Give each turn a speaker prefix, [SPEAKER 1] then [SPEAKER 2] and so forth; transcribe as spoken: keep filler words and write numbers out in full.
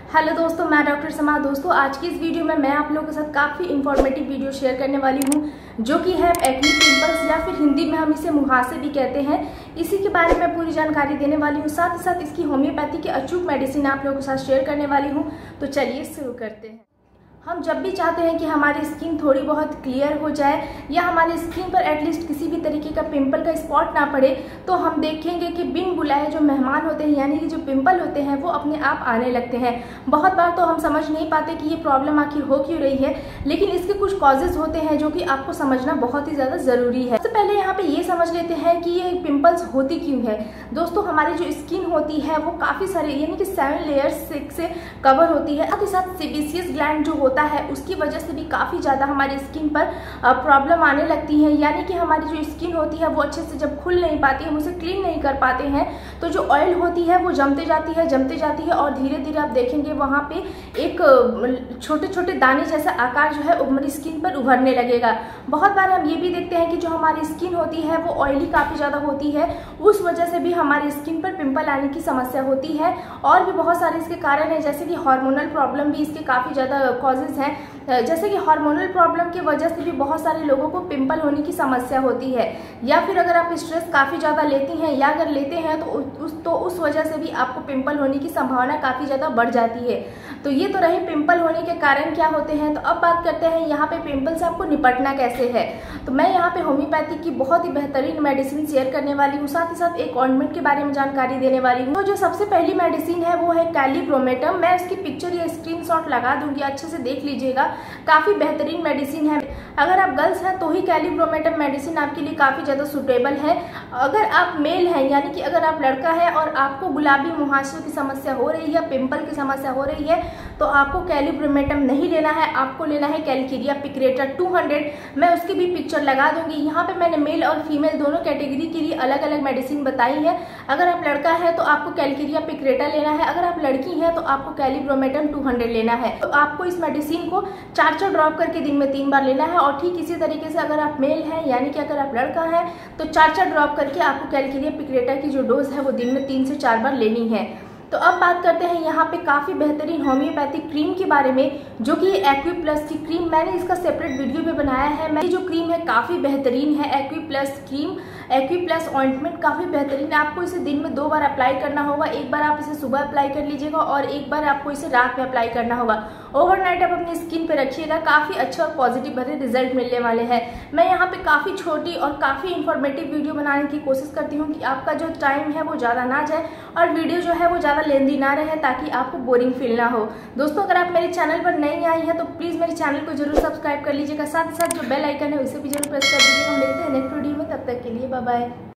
[SPEAKER 1] Hello दोस्तों, मैं doctor समा। दोस्तों आज की इस वीडियो में मैं आप लोगों के साथ काफ़ी इंफॉर्मेटिव वीडियो शेयर करने वाली हूं, जो कि है एक्ने पिंपल्स या फिर हिंदी में हम इसे मुहासे भी कहते हैं। इसी के बारे में पूरी जानकारी देने वाली हूं, साथ ही साथ इसकी होम्योपैथी की अचूक मेडिसिन आप लोगों के साथ शेयर करने वाली हूँ। तो चलिए शुरू करते हैं। हम जब भी चाहते हैं कि हमारी स्किन थोड़ी बहुत क्लियर हो जाए या हमारी स्किन पर एटलीस्ट किसी भी तरीके का पिंपल का स्पॉट ना पड़े, तो हम देखेंगे कि बिन बुलाए जो मेहमान होते हैं यानी कि जो पिंपल होते हैं वो अपने आप आने लगते हैं। बहुत बार तो हम समझ नहीं पाते कि ये प्रॉब्लम आखिर हो क्यों रही है, लेकिन इसके कुछ कॉजेज होते हैं जो कि आपको समझना बहुत ही ज़्यादा ज़रूरी है। सबसे पहले यहाँ पे ये समझ लेते हैं कि ये पिंपल्स होती क्यों है। दोस्तों हमारी जो स्किन होती है वो काफ़ी सारे यानी कि सेवन लेयर्स से कवर होती है। साथ ही साथ सेबेसियस ग्लैंड जो होता है उसकी वजह से भी काफ़ी ज़्यादा हमारी स्किन पर प्रॉब्लम आने लगती है। यानी कि हमारी जो स्किन होती है वो अच्छे से जब खुल नहीं पाती है, हम उसे क्लीन नहीं कर पाते हैं, तो जो ऑयल होती है वो जमते जाती है जमते जाती है और धीरे धीरे आप देखेंगे वहाँ पे एक छोटे छोटे दाने जैसा आकार जो है हमारी स्किन पर उभरने लगेगा। बहुत बार हम ये भी देखते हैं कि जो हमारी स्किन होती है वो ऑयली काफ़ी ज़्यादा होती है, उस वजह से भी हमारी स्किन पर पिंपल आने की समस्या होती है। और भी बहुत सारे इसके कारण हैं, जैसे कि हार्मोनल प्रॉब्लम भी इसके काफ़ी ज़्यादा कॉजेज हैं। जैसे कि हार्मोनल प्रॉब्लम की वजह से भी बहुत सारे लोगों को पिंपल होने की समस्या होती है, या फिर अगर आप स्ट्रेस काफ़ी ज़्यादा लेती हैं या अगर लेते हैं तो उस तो उस वजह से भी आपको पिंपल होने की संभावना काफ़ी ज़्यादा बढ़ जाती है। तो ये तो रहे पिंपल होने के कारण क्या होते हैं। तो अब बात करते हैं यहाँ पे पिंपल से आपको निपटना कैसे है। तो मैं यहाँ पे होम्योपैथी की बहुत ही बेहतरीन मेडिसिन शेयर करने वाली हूँ, साथ ही साथ एक ऑइंटमेंट के बारे में जानकारी देने वाली हूँ। तो जो सबसे पहली मेडिसिन है वो है कैलिब्रोमेटम। मैं इसकी पिक्चर या स्क्रीनशॉट लगा दूंगी, अच्छे से देख लीजिएगा। काफ़ी बेहतरीन मेडिसिन है। अगर आप गर्ल्स हैं तो ही कैलिब्रोमेटम मेडिसिन आपके लिए काफ़ी ज़्यादा सुटेबल है। अगर आप मेल हैं यानी कि अगर आप लड़का है और आपको गुलाबी मुहासे की समस्या हो रही है, पिंपल की समस्या हो रही है, तो आपको कैलिब्रोमेटम नहीं लेना है, आपको लेना है कैलकेरिया पिक्रेटा टू हंड्रेड। मैं उसकी भी पिक्चर लगा दूंगी। यहाँ पे मैंने मेल और फीमेल दोनों कैटेगरी के लिए अलग अलग मेडिसिन बताई है। अगर आप लड़का है तो आपको कैलकेरिया पिक्रेटा लेना है, अगर आप लड़की हैं तो आपको कैलिब्रोमेटम टू हंड्रेड लेना है। तो आपको इस मेडिसिन को चार चार ड्रॉप करके दिन में तीन बार लेना है। और ठीक इसी तरीके से अगर आप मेल हैं यानी कि अगर आप लड़का है तो चार चार ड्रॉप करके आपको कैलकेरिया पिक्रेटा की जो डोज है वो दिन में तीन से चार बार लेनी है। तो अब बात करते हैं यहाँ पे काफ़ी बेहतरीन होम्योपैथिक क्रीम के बारे में, जो कि एक्वी प्लस की क्रीम। मैंने इसका सेपरेट वीडियो भी बनाया है। मैं जो क्रीम है काफ़ी बेहतरीन है, एक्वी प्लस क्रीम, एक्वी प्लस ऑइंटमेंट काफ़ी बेहतरीन है। आपको इसे दिन में दो बार अप्लाई करना होगा। एक बार आप इसे सुबह अप्लाई कर लीजिएगा और एक बार आपको इसे रात में अप्लाई करना होगा। ओवरनाइट आप अपनी स्किन पे रखिएगा, काफ़ी अच्छे और पॉजिटिव भरे रिजल्ट मिलने वाले हैं। मैं यहाँ पे काफ़ी छोटी और काफ़ी इंफॉर्मेटिव वीडियो बनाने की कोशिश करती हूँ कि आपका जो टाइम है वो ज़्यादा ना जाए और वीडियो जो है वो ज़्यादा लेंदी ना रहे, ताकि आपको बोरिंग फील ना हो। दोस्तों अगर आप मेरे चैनल पर नई आई हैं तो प्लीज़ मेरे चैनल को जरूर सब्सक्राइब कर लीजिएगा, साथ ही साथ जो बेल आइकन है उसे भी जरूर प्रेस कर दीजिएगा। मिलते हैं नेक्स्ट वीडियो में, तब तक के लिए बाय बाय।